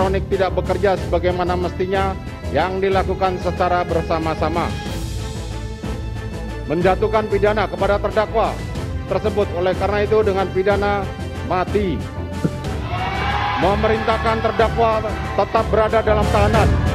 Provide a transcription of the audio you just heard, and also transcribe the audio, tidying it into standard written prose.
elektronik tidak bekerja sebagaimana mestinya yang dilakukan secara bersama-sama. Menjatuhkan pidana kepada terdakwa tersebut oleh karena itu dengan pidana mati. Memerintahkan terdakwa tetap berada dalam tahanan